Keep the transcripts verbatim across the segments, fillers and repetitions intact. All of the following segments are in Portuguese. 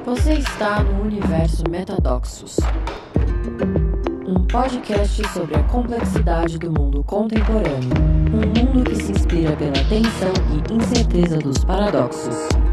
Você está no Universo Metadoxos, um podcast sobre a complexidade do mundo contemporâneo, um mundo que se inspira pela tensão e incerteza dos paradoxos.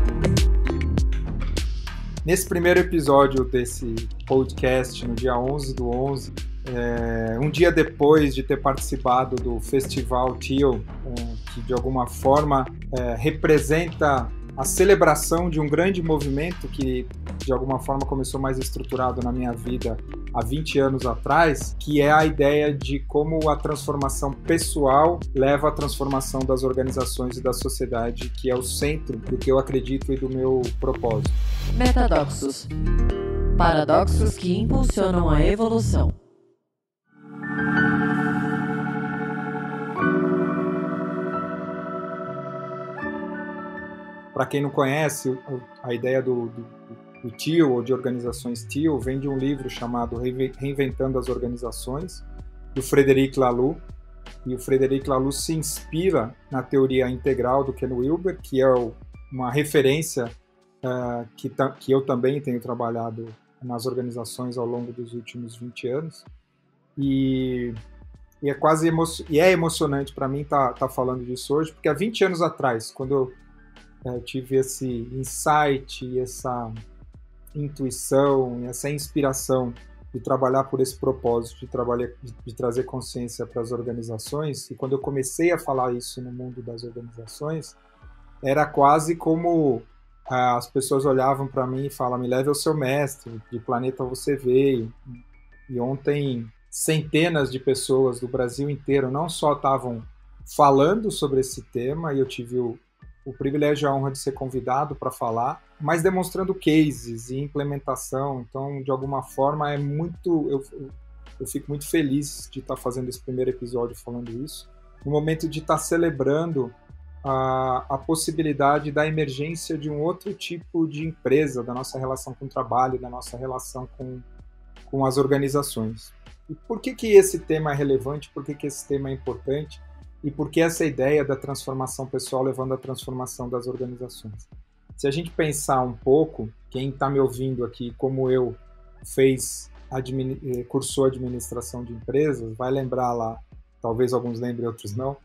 Nesse primeiro episódio desse podcast, no dia onze do onze, é, um dia depois de ter participado do Festival Teal, é, que de alguma forma é, representa a celebração de um grande movimento que de alguma forma começou mais estruturado na minha vida há vinte anos atrás, que é a ideia de como a transformação pessoal leva à transformação das organizações e da sociedade, que é o centro do que eu acredito e do meu propósito. Metadoxos. Paradoxos que impulsionam a evolução. Para quem não conhece, a ideia do, do, do Teal, ou de organizações Teal, vem de um livro chamado Reinventando as Organizações, do Frederic Laloux. E o Frederic Laloux se inspira na teoria integral do Ken Wilber, que é uma referência uh, que, que eu também tenho trabalhado nas organizações ao longo dos últimos vinte anos. E, e é quase emo e é emocionante para mim estar tá, tá falando disso hoje, porque há vinte anos atrás, quando eu Eu tive esse insight, essa intuição, essa inspiração de trabalhar por esse propósito, de, trabalhar, de, de trazer consciência para as organizações. E quando eu comecei a falar isso no mundo das organizações, era quase como ah, as pessoas olhavam para mim e falavam: me leve ao seu mestre, de planeta você veio. E ontem centenas de pessoas do Brasil inteiro não só estavam falando sobre esse tema, e eu tive o o privilégio e a honra de ser convidado para falar, mas demonstrando cases e implementação. Então, de alguma forma, é muito, eu, eu fico muito feliz de estar fazendo esse primeiro episódio falando isso, no momento de estar celebrando a, a possibilidade da emergência de um outro tipo de empresa, da nossa relação com o trabalho, da nossa relação com, com as organizações. E por que que esse tema é relevante? Por que que esse tema é importante? E por que essa ideia da transformação pessoal levando à transformação das organizações? Se a gente pensar um pouco, quem está me ouvindo aqui, como eu, fez, admin, cursou administração de empresas, vai lembrar lá, talvez alguns lembrem, outros não,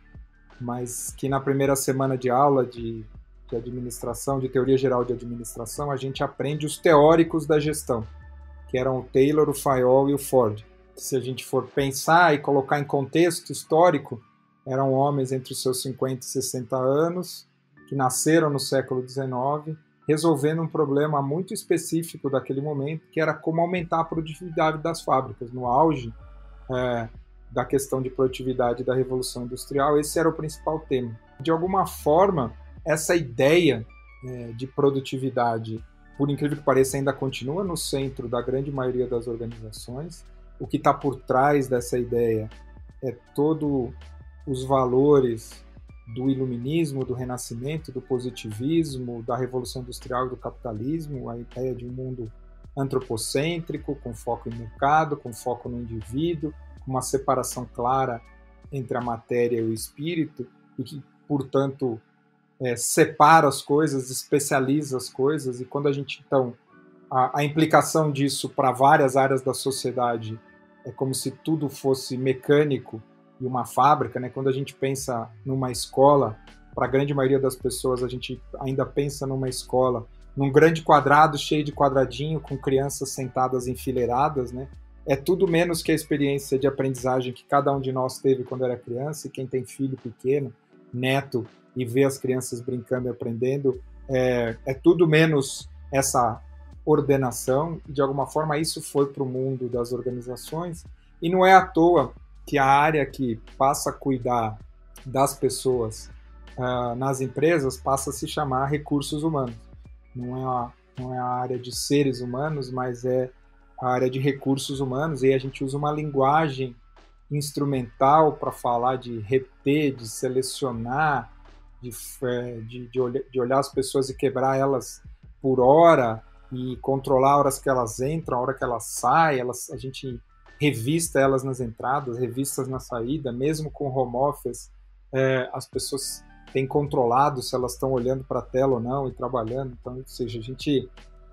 mas que na primeira semana de aula de, de administração, de teoria geral de administração, a gente aprende os teóricos da gestão, que eram o Taylor, o Fayol e o Ford. Se a gente for pensar e colocar em contexto histórico, eram homens entre os seus cinquenta e sessenta anos, que nasceram no século dezenove, resolvendo um problema muito específico daquele momento, que era como aumentar a produtividade das fábricas. No auge é, da questão de produtividade da Revolução Industrial, esse era o principal tema. De alguma forma, essa ideia é, de produtividade, por incrível que pareça, ainda continua no centro da grande maioria das organizações. O que está por trás dessa ideia é todo os valores do iluminismo, do renascimento, do positivismo, da revolução industrial e do capitalismo, a ideia de um mundo antropocêntrico, com foco em mercado, com foco no indivíduo, com uma separação clara entre a matéria e o espírito, e que, portanto, é, separa as coisas, especializa as coisas. E quando a gente, então, a, a implicação disso para várias áreas da sociedade é como se tudo fosse mecânico e uma fábrica, né? Quando a gente pensa numa escola, para a grande maioria das pessoas, a gente ainda pensa numa escola, num grande quadrado cheio de quadradinho, com crianças sentadas enfileiradas, né? É tudo menos que a experiência de aprendizagem que cada um de nós teve quando era criança, e quem tem filho pequeno, neto, e vê as crianças brincando e aprendendo, é, é tudo menos essa ordenação. De alguma forma, isso foi para o mundo das organizações, e não é à toa que a área que passa a cuidar das pessoas uh, nas empresas passa a se chamar recursos humanos. Não é, a, não é a área de seres humanos, mas é a área de recursos humanos, e a gente usa uma linguagem instrumental para falar de reter, de selecionar, de, de, de, olhar, de olhar as pessoas e quebrar elas por hora, e controlar a horas que elas entram, a hora que elas saem, elas, a gente revista elas nas entradas, revistas na saída, mesmo com home office, é, as pessoas têm controlado se elas estão olhando para a tela ou não e trabalhando. Então, ou seja, a gente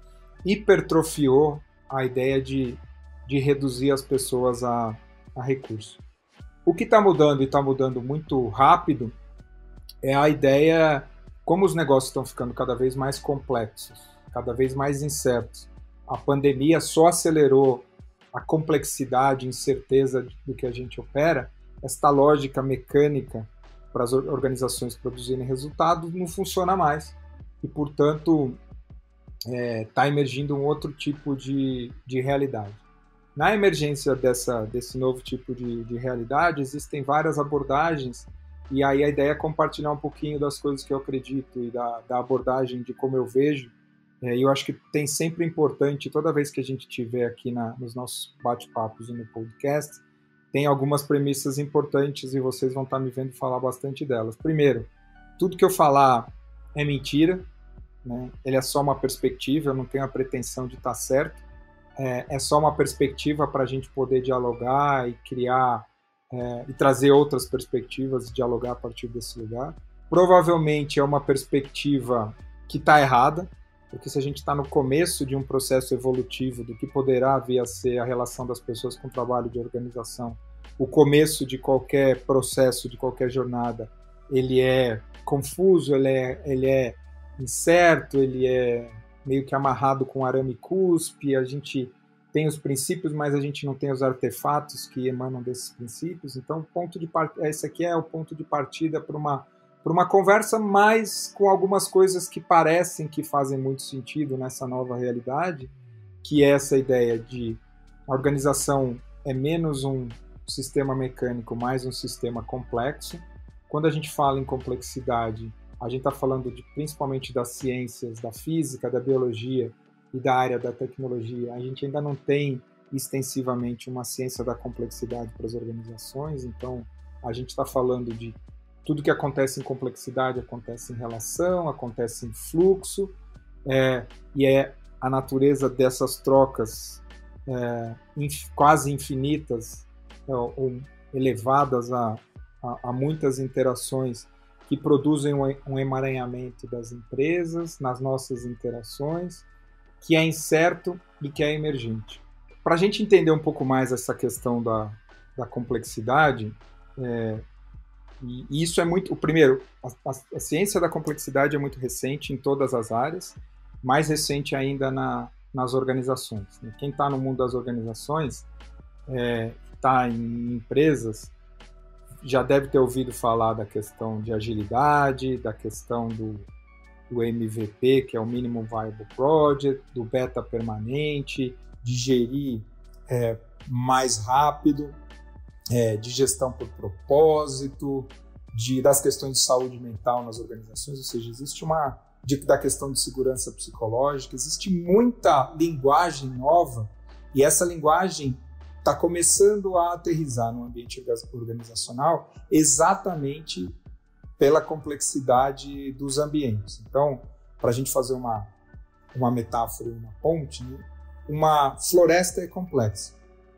hipertrofiou a ideia de, de reduzir as pessoas a, a recurso. O que está mudando, e está mudando muito rápido, é a ideia, como os negócios estão ficando cada vez mais complexos, cada vez mais incertos. A pandemia só acelerou a complexidade e incerteza do que a gente opera. Esta lógica mecânica para as organizações produzirem resultados não funciona mais. E, portanto, está é, emergindo um outro tipo de, de realidade. Na emergência dessa, desse novo tipo de, de realidade, existem várias abordagens, e aí a ideia é compartilhar um pouquinho das coisas que eu acredito e da, da abordagem de como eu vejo. É, e eu acho que tem sempre importante, toda vez que a gente tiver aqui na, nos nossos bate-papos e no podcast, tem algumas premissas importantes e vocês vão estar me vendo falar bastante delas. Primeiro, tudo que eu falar é mentira, né? Ele é só uma perspectiva, eu não tenho a pretensão de estar certo. É, é só uma perspectiva para a gente poder dialogar e criar é, e trazer outras perspectivas e dialogar a partir desse lugar. Provavelmente é uma perspectiva que está errada, porque se a gente está no começo de um processo evolutivo do que poderá vir a ser a relação das pessoas com o trabalho de organização, o começo de qualquer processo, de qualquer jornada, ele é confuso, ele é, ele é incerto, ele é meio que amarrado com arame e cuspe, a gente tem os princípios, mas a gente não tem os artefatos que emanam desses princípios. Então, ponto de part... esse aqui é o ponto de partida para uma, para uma conversa, mais com algumas coisas que parecem que fazem muito sentido nessa nova realidade, que é essa ideia de a organização é menos um sistema mecânico, mais um sistema complexo. Quando a gente fala em complexidade, a gente está falando de, principalmente das ciências, da física, da biologia e da área da tecnologia. A gente ainda não tem extensivamente uma ciência da complexidade para as organizações, então a gente está falando de tudo que acontece em complexidade acontece em relação, acontece em fluxo, é, e é a natureza dessas trocas é, inf, quase infinitas, é, ou elevadas a, a, a muitas interações que produzem um emaranhamento das empresas, nas nossas interações, que é incerto e que é emergente. Para a gente entender um pouco mais essa questão da, da complexidade, é, e isso é muito... O primeiro, a, a, a ciência da complexidade é muito recente em todas as áreas, mais recente ainda na, nas organizações. Quem está no mundo das organizações, está é, em empresas, já deve ter ouvido falar da questão de agilidade, da questão do, do M V P, que é o Minimum Viable Project, do beta permanente, de gerir é, mais rápido, é, de gestão por propósito, de, das questões de saúde mental nas organizações, ou seja, existe uma... De, da questão de segurança psicológica, existe muita linguagem nova, e essa linguagem está começando a aterrissar no ambiente organizacional exatamente pela complexidade dos ambientes. Então, para a gente fazer uma, uma metáfora, uma ponte, né? Uma floresta é complexa,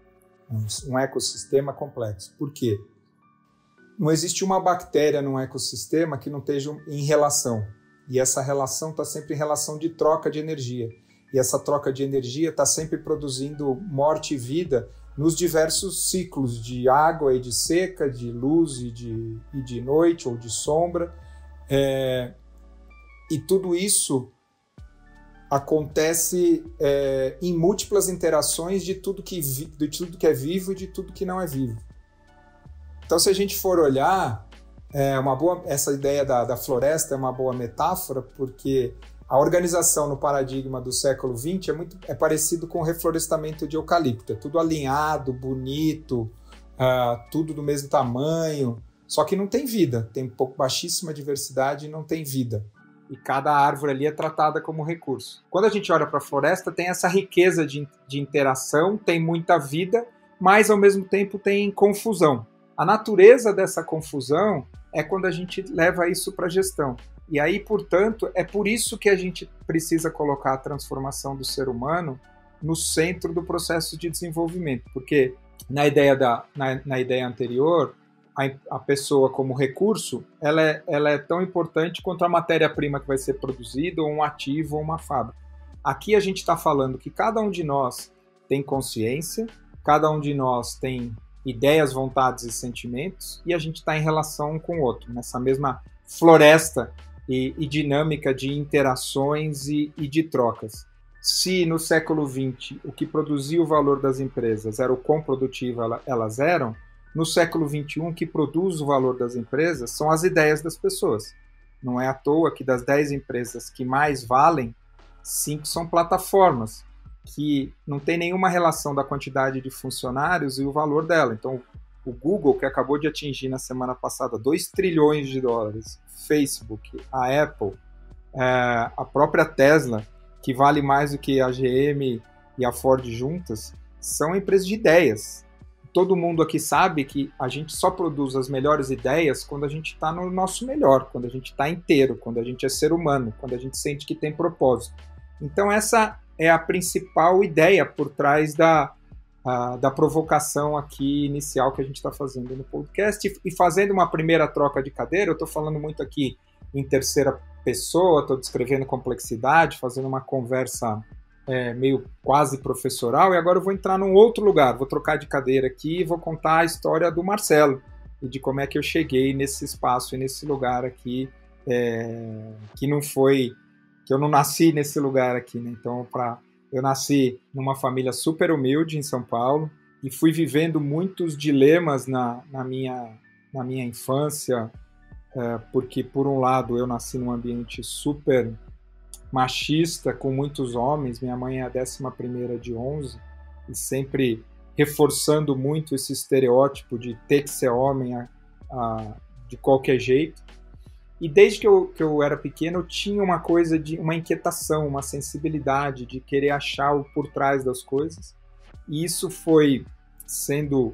um ecossistema complexo. Por quê? Não existe uma bactéria num ecossistema que não esteja em relação, e essa relação está sempre em relação de troca de energia, e essa troca de energia está sempre produzindo morte e vida nos diversos ciclos de água e de seca, de luz e de, e de noite ou de sombra. É, e tudo isso acontece é, em múltiplas interações de tudo, que vi, de tudo que é vivo e de tudo que não é vivo. Então, se a gente for olhar, é uma boa, essa ideia da, da floresta é uma boa metáfora, porque a organização no paradigma do século vinte é, muito, é parecido com o reflorestamento de eucalipto. É tudo alinhado, bonito, uh, tudo do mesmo tamanho, só que não tem vida, tem pouco, baixíssima diversidade e não tem vida. E cada árvore ali é tratada como recurso. Quando a gente olha para a floresta, tem essa riqueza de, de interação, tem muita vida, mas ao mesmo tempo tem confusão. A natureza dessa confusão é quando a gente leva isso para a gestão. E aí, portanto, é por isso que a gente precisa colocar a transformação do ser humano no centro do processo de desenvolvimento, porque na ideia, da, na, na ideia anterior, a, a pessoa como recurso, ela é, ela é tão importante quanto a matéria-prima que vai ser produzida, ou um ativo, ou uma fábrica. Aqui a gente está falando que cada um de nós tem consciência, cada um de nós tem ideias, vontades e sentimentos, e a gente está em relação um com o outro, nessa mesma floresta e, e dinâmica de interações e, e de trocas. Se no século vinte o que produzia o valor das empresas era o quão produtivas elas eram, no século vinte e um o que produz o valor das empresas são as ideias das pessoas. Não é à toa que das dez empresas que mais valem, cinco são plataformas, que não tem nenhuma relação da quantidade de funcionários e o valor dela. Então, o Google, que acabou de atingir na semana passada dois trilhões de dólares, Facebook, a Apple, é, a própria Tesla, que vale mais do que a G M e a Ford juntas, são empresas de ideias. Todo mundo aqui sabe que a gente só produz as melhores ideias quando a gente está no nosso melhor, quando a gente está inteiro, quando a gente é ser humano, quando a gente sente que tem propósito. Então essa é a principal ideia por trás da, a, da provocação aqui inicial que a gente está fazendo no podcast. E, e fazendo uma primeira troca de cadeira, eu estou falando muito aqui em terceira pessoa, estou descrevendo complexidade, fazendo uma conversa é, meio quase professoral, e agora eu vou entrar num outro lugar, vou trocar de cadeira aqui e vou contar a história do Marcelo e de como é que eu cheguei nesse espaço e nesse lugar aqui, é, que não foi, que eu não nasci nesse lugar aqui, né? Então, pra, eu nasci numa família super humilde em São Paulo e fui vivendo muitos dilemas na, na, minha, na minha infância, é, porque, por um lado, eu nasci num ambiente super machista, com muitos homens. Minha mãe é a décima primeira de onze, e sempre reforçando muito esse estereótipo de ter que ser homem a, a, de qualquer jeito. E desde que eu, que eu era pequeno, eu tinha uma coisa de uma inquietação, uma sensibilidade de querer achar o por trás das coisas. E isso foi sendo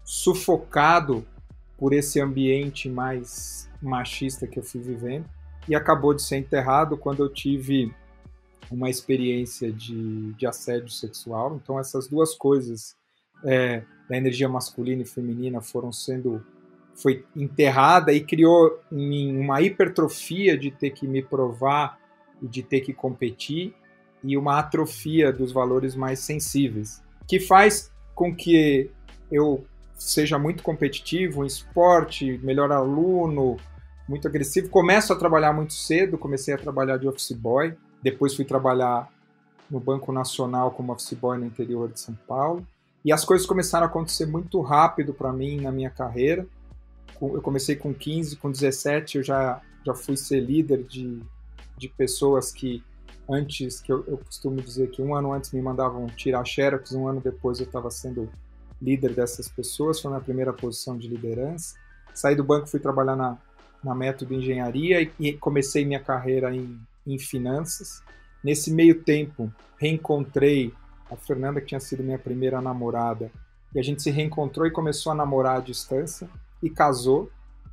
sufocado por esse ambiente mais machista que eu fui vivendo, e acabou de ser enterrado quando eu tive uma experiência de, de assédio sexual. Então essas duas coisas, é, da energia masculina e feminina, foram sendo, foi enterrada e criou em mim uma hipertrofia de ter que me provar e de ter que competir, e uma atrofia dos valores mais sensíveis, que faz com que eu seja muito competitivo em esporte, melhor aluno, muito agressivo. Começo a trabalhar muito cedo, comecei a trabalhar de office boy, depois fui trabalhar no Banco Nacional como office boy no interior de São Paulo, e as coisas começaram a acontecer muito rápido para mim na minha carreira. Eu comecei com quinze, com dezessete eu já, já fui ser líder de, de pessoas que antes, que eu, eu costumo dizer que um ano antes me mandavam tirar xerox, um ano depois eu estava sendo líder dessas pessoas, foi a minha primeira posição de liderança. Saí do banco, fui trabalhar na na Método Engenharia e comecei minha carreira em, em finanças. Nesse meio tempo, reencontrei a Fernanda, que tinha sido minha primeira namorada, e a gente se reencontrou e começou a namorar à distância e casou.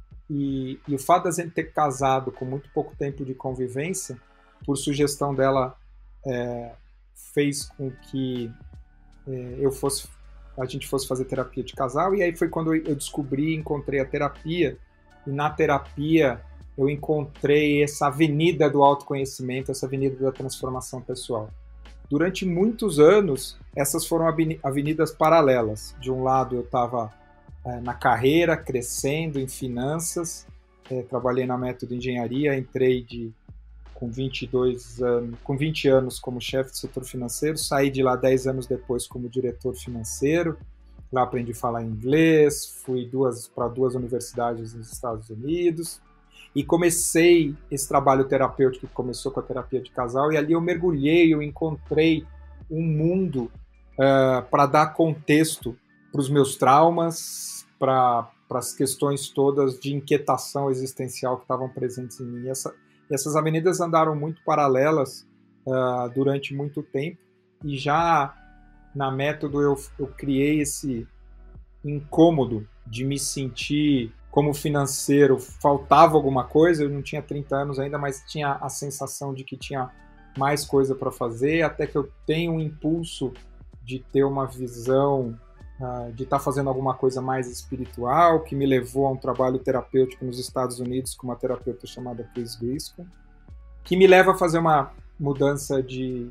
E, e o fato da gente ter casado com muito pouco tempo de convivência, por sugestão dela, é, fez com que é, eu fosse, a gente fosse fazer terapia de casal, e aí foi quando eu descobri, encontrei a terapia. E na terapia eu encontrei essa avenida do autoconhecimento, essa avenida da transformação pessoal. Durante muitos anos, essas foram avenidas paralelas. De um lado eu estava é, na carreira, crescendo em finanças, é, trabalhei na Método Engenharia, entrei de, com, vinte e dois anos, com vinte anos como chefe do setor financeiro, saí de lá dez anos depois como diretor financeiro. Lá aprendi a falar inglês, fui duas, para duas universidades nos Estados Unidos e comecei esse trabalho terapêutico que começou com a terapia de casal, e ali eu mergulhei, eu encontrei um mundo uh, para dar contexto para os meus traumas, para as questões todas de inquietação existencial que estavam presentes em mim. E essa, essas avenidas andaram muito paralelas uh, durante muito tempo, e já na Método eu, eu criei esse incômodo de me sentir como financeiro, faltava alguma coisa. Eu não tinha trinta anos ainda, mas tinha a sensação de que tinha mais coisa para fazer, até que eu tenho um impulso de ter uma visão, uh, de estar tá fazendo alguma coisa mais espiritual, que me levou a um trabalho terapêutico nos Estados Unidos com uma terapeuta chamada Chris Griscom, que me leva a fazer uma mudança de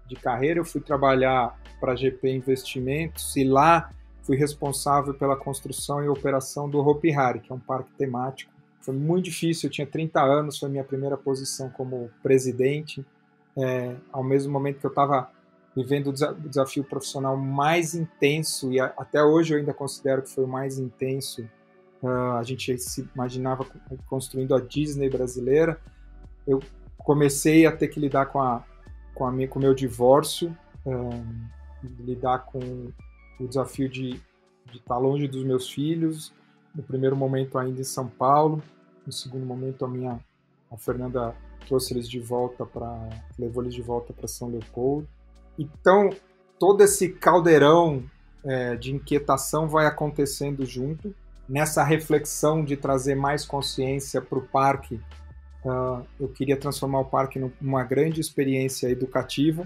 de carreira, eu fui trabalhar para a G P Investimentos e lá fui responsável pela construção e operação do Hopi Hari, que é um parque temático. Foi muito difícil, eu tinha trinta anos, foi minha primeira posição como presidente, é, ao mesmo momento que eu estava vivendo o desafio profissional mais intenso, e até hoje eu ainda considero que foi o mais intenso. Uh, a gente se imaginava construindo a Disney brasileira. Eu comecei a ter que lidar com a, com a minha, com o meu divórcio, um, lidar com o desafio de, de estar longe dos meus filhos. No primeiro momento ainda em São Paulo, no segundo momento a minha a Fernanda trouxe eles de volta para levou eles de volta para São Leopoldo. Então todo esse caldeirão é, de inquietação vai acontecendo junto. Nessa reflexão de trazer mais consciência para o parque, uh, eu queria transformar o parque numa grande experiência educativa.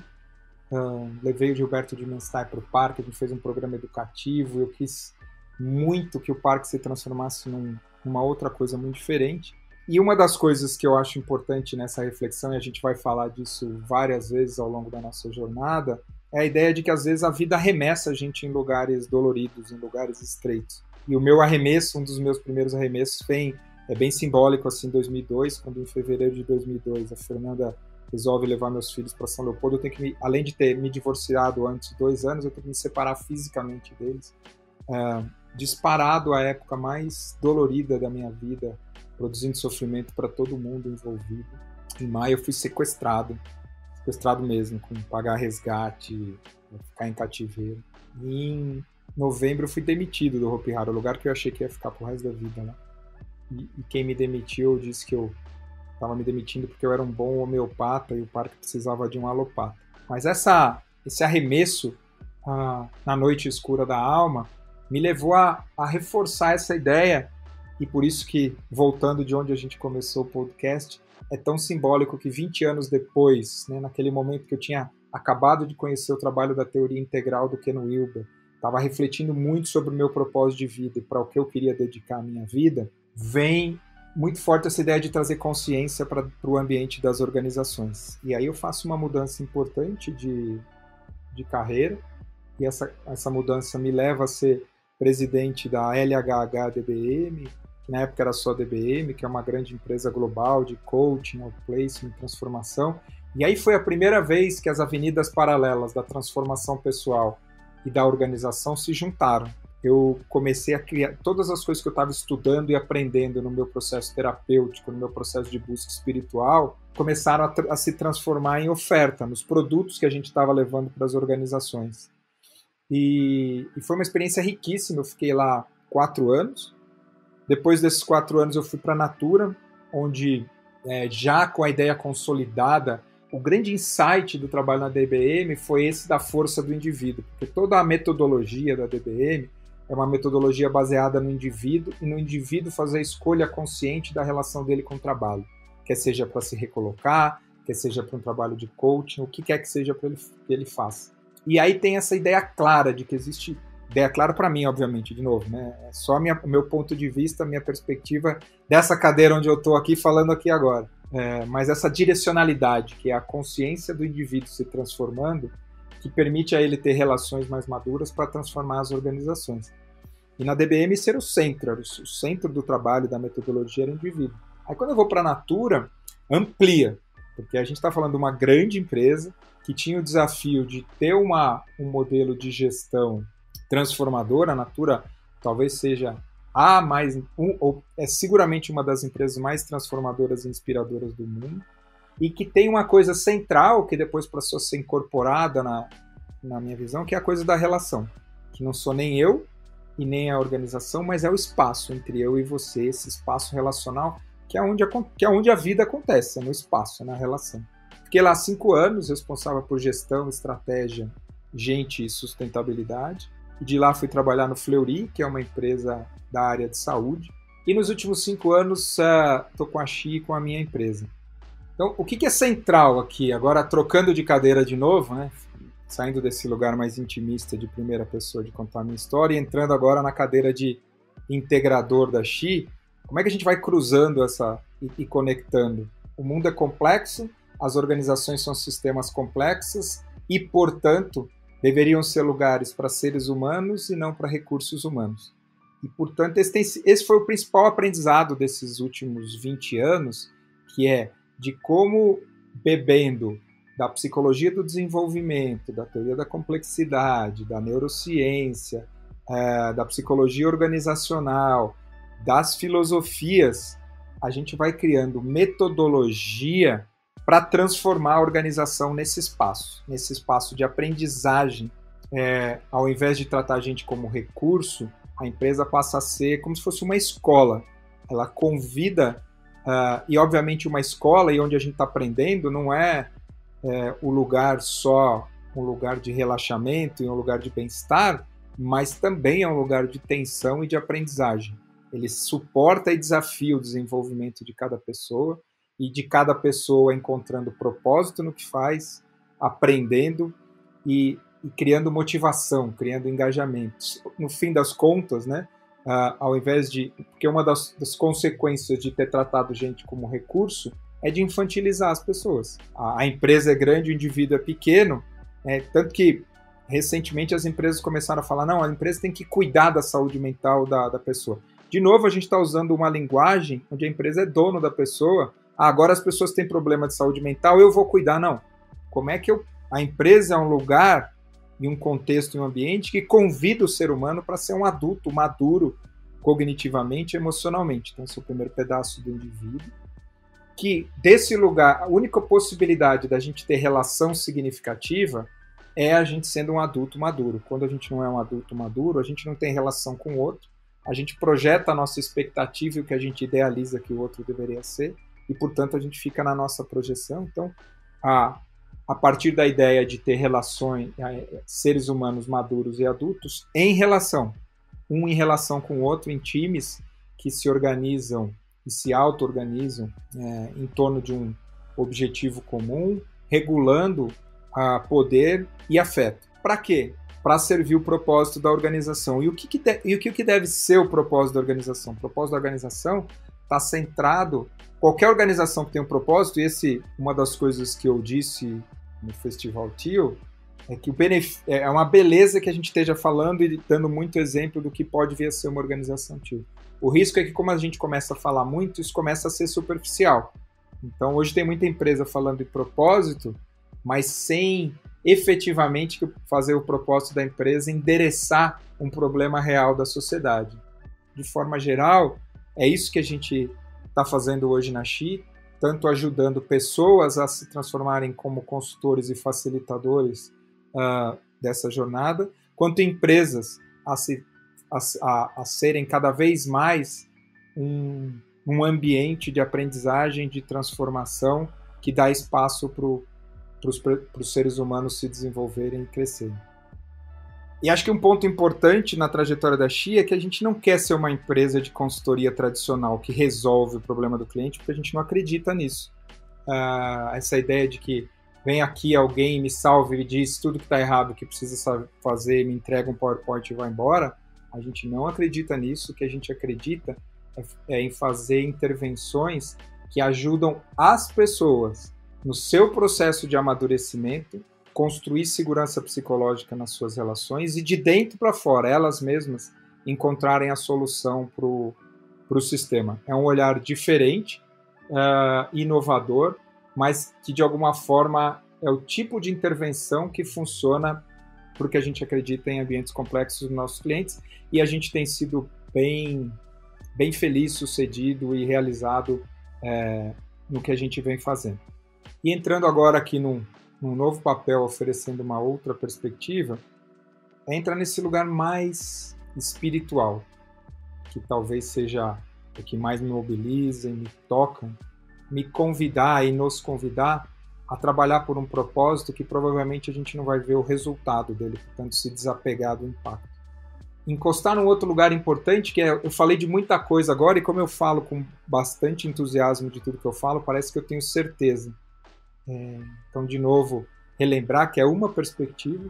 Uh, levei o Gilberto de Menstein para o parque, a gente fez um programa educativo, eu quis muito que o parque se transformasse num, numa outra coisa muito diferente. E uma das coisas que eu acho importante nessa reflexão, e a gente vai falar disso várias vezes ao longo da nossa jornada, é a ideia de que às vezes a vida arremessa a gente em lugares doloridos, em lugares estreitos. E o meu arremesso, um dos meus primeiros arremessos, vem, é bem simbólico, assim, em dois mil e dois, quando em fevereiro de dois mil e dois a Fernanda resolve levar meus filhos para São Leopoldo. Eu tenho que, me, além de ter me divorciado antes de dois anos, eu tenho que me separar fisicamente deles. É, disparado a época mais dolorida da minha vida, produzindo sofrimento para todo mundo envolvido. Em maio eu fui sequestrado, sequestrado mesmo, com pagar resgate, ficar em cativeiro. E em novembro eu fui demitido do Hopi Hari, o lugar que eu achei que ia ficar pro resto da vida, né? E, e quem me demitiu disse que eu estava me demitindo porque eu era um bom homeopata e o parque precisava de um alopata. Mas essa, esse arremesso ah, na noite escura da alma me levou a, a reforçar essa ideia, e por isso que, voltando de onde a gente começou o podcast, é tão simbólico que vinte anos depois, né, naquele momento que eu tinha acabado de conhecer o trabalho da teoria integral do Ken Wilber, estava refletindo muito sobre o meu propósito de vida e para o que eu queria dedicar a minha vida, vem muito forte essa ideia de trazer consciência para o ambiente das organizações. E aí eu faço uma mudança importante de, de carreira, e essa, essa mudança me leva a ser presidente da L H H D B M, que na época era só D B M, que é uma grande empresa global de coaching, outplacement, transformação. E aí foi a primeira vez que as avenidas paralelas da transformação pessoal e da organização se juntaram. Eu comecei a criar todas as coisas que eu estava estudando e aprendendo no meu processo terapêutico, no meu processo de busca espiritual, começaram a, a se transformar em oferta, nos produtos que a gente estava levando para as organizações. E, e foi uma experiência riquíssima. Eu fiquei lá quatro anos. Depois desses quatro anos eu fui para a Natura, onde é, já com a ideia consolidada, o grande insight do trabalho na D B M foi esse da força do indivíduo, porque toda a metodologia da D B M é uma metodologia baseada no indivíduo e no indivíduo fazer a escolha consciente da relação dele com o trabalho, quer seja para se recolocar, quer seja para um trabalho de coaching, o que quer que seja para ele, que ele faça. E aí tem essa ideia clara de que existe, ideia clara para mim, obviamente, de novo, né? É só minha, o meu ponto de vista, minha perspectiva dessa cadeira onde eu estou aqui falando aqui agora. É, mas essa direcionalidade, que é a consciência do indivíduo se transformando, que permite a ele ter relações mais maduras para transformar as organizações. E na D B M ser o centro, o centro do trabalho, da metodologia era o indivíduo. Aí quando eu vou para a Natura, amplia, porque a gente está falando de uma grande empresa que tinha o desafio de ter uma, um modelo de gestão transformadora. A Natura talvez seja a mais, um, ou é seguramente uma das empresas mais transformadoras e inspiradoras do mundo, e que tem uma coisa central que depois passou a ser incorporada na, na minha visão, que é a coisa da relação, que não sou nem eu e nem a organização, mas é o espaço entre eu e você, esse espaço relacional, que é onde a, que é onde a vida acontece, é no espaço, é na relação. Fiquei lá cinco anos, responsável por gestão, estratégia, gente e sustentabilidade. E de lá fui trabalhar no Fleury, que é uma empresa da área de saúde. E nos últimos cinco anos estou uh, com a Xi e com a minha empresa. Então, o que, que é central aqui? Agora, trocando de cadeira de novo, né? Saindo desse lugar mais intimista de primeira pessoa de contar a minha história e entrando agora na cadeira de integrador da Xi, como é que a gente vai cruzando essa e, e conectando? O mundo é complexo, as organizações são sistemas complexos, e, portanto, deveriam ser lugares para seres humanos e não para recursos humanos. E, portanto, esse, tem, esse foi o principal aprendizado desses últimos vinte anos, que é de como, bebendo da psicologia do desenvolvimento, da teoria da complexidade, da neurociência, é, da psicologia organizacional, das filosofias, a gente vai criando metodologia para transformar a organização nesse espaço, nesse espaço de aprendizagem. É, ao invés de tratar a gente como recurso, a empresa passa a ser como se fosse uma escola. Ela convida, uh, e obviamente uma escola, e onde a gente está aprendendo, não é, é o lugar só, um lugar de relaxamento e um lugar de bem-estar, mas também é um lugar de tensão e de aprendizagem. Ele suporta e desafia o desenvolvimento de cada pessoa, e de cada pessoa encontrando propósito no que faz, aprendendo e, e criando motivação, criando engajamentos. No fim das contas, né, uh, ao invés de... Porque uma das, das consequências de ter tratado gente como recurso é de infantilizar as pessoas. A, a empresa é grande, o indivíduo é pequeno, né, tanto que recentemente as empresas começaram a falar, não, a empresa tem que cuidar da saúde mental da, da pessoa. De novo, a gente está usando uma linguagem onde a empresa é dono da pessoa. Ah, agora as pessoas têm problema de saúde mental, eu vou cuidar. Não. Como é que eu... A empresa é um lugar, e um contexto, e um ambiente que convida o ser humano para ser um adulto maduro cognitivamente e emocionalmente. Então, esse é o primeiro pedaço do indivíduo. Que desse lugar, a única possibilidade da gente ter relação significativa é a gente sendo um adulto maduro. Quando a gente não é um adulto maduro, a gente não tem relação com o outro, a gente projeta a nossa expectativa e o que a gente idealiza que o outro deveria ser, e, portanto, a gente fica na nossa projeção. Então, a, a partir da ideia de ter relações, seres humanos maduros e adultos em relação, um em relação com o outro, em times que se organizam e se auto-organizam é, em torno de um objetivo comum, regulando a poder e afeto. Para quê? Para servir o propósito da organização. E o que, que, de, e o que, que deve ser o propósito da organização? O propósito da organização está centrado... Qualquer organização que tem um propósito, e esse, uma das coisas que eu disse no Festival Tio, é que o benef- é uma beleza que a gente esteja falando e dando muito exemplo do que pode vir a ser uma organização Tio. O risco é que, como a gente começa a falar muito, isso começa a ser superficial. Então, hoje tem muita empresa falando de propósito, mas sem efetivamente fazer o propósito da empresa endereçar um problema real da sociedade. De forma geral, é isso que a gente está fazendo hoje na Xi, tanto ajudando pessoas a se transformarem como consultores e facilitadores uh, dessa jornada, quanto empresas a, se, a, a, a serem cada vez mais um, um ambiente de aprendizagem, de transformação, que dá espaço para os seres humanos se desenvolverem e crescerem. E acho que um ponto importante na trajetória da Xi é que a gente não quer ser uma empresa de consultoria tradicional que resolve o problema do cliente, porque a gente não acredita nisso. Uh, essa ideia de que vem aqui alguém, me salve, me diz tudo que está errado, que precisa fazer, me entrega um PowerPoint e vai embora, a gente não acredita nisso. O que a gente acredita é, é em fazer intervenções que ajudam as pessoas no seu processo de amadurecimento, construir segurança psicológica nas suas relações e de dentro para fora, elas mesmas encontrarem a solução para o sistema. É um olhar diferente, uh, inovador, mas que de alguma forma é o tipo de intervenção que funciona porque a gente acredita em ambientes complexos dos nossos clientes, e a gente tem sido bem, bem feliz, sucedido e realizado é, no que a gente vem fazendo. E entrando agora aqui num um novo papel, oferecendo uma outra perspectiva, entra nesse lugar mais espiritual, que talvez seja o que mais me mobiliza e me toca, me convidar e nos convidar a trabalhar por um propósito que provavelmente a gente não vai ver o resultado dele, portanto, se desapegar do impacto. Encostar num outro lugar importante, que é, eu falei de muita coisa agora, e como eu falo com bastante entusiasmo de tudo que eu falo, parece que eu tenho certeza. É, então, de novo, relembrar que é uma perspectiva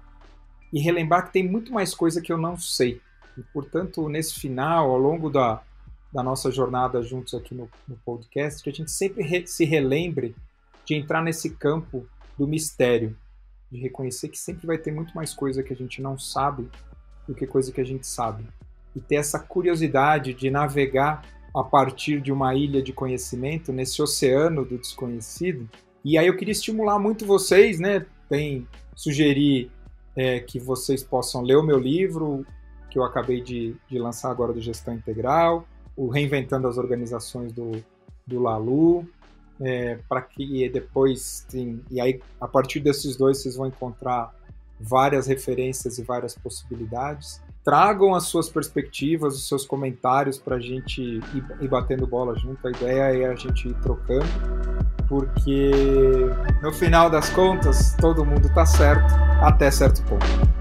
e relembrar que tem muito mais coisa que eu não sei. E, portanto, nesse final, ao longo da, da nossa jornada juntos aqui no, no podcast, que a gente sempre re, se relembre de entrar nesse campo do mistério, de reconhecer que sempre vai ter muito mais coisa que a gente não sabe do que coisa que a gente sabe. E ter essa curiosidade de navegar a partir de uma ilha de conhecimento, nesse oceano do desconhecido. E aí eu queria estimular muito vocês, né? Tem, sugerir é, que vocês possam ler o meu livro, que eu acabei de, de lançar agora, do Gestão Integral, o Reinventando as Organizações do, do Lalu, é, para que depois, tem, e aí a partir desses dois vocês vão encontrar várias referências e várias possibilidades. Tragam as suas perspectivas, os seus comentários para a gente ir, ir batendo bola junto. A ideia é a gente ir trocando, porque no final das contas todo mundo está certo até certo ponto.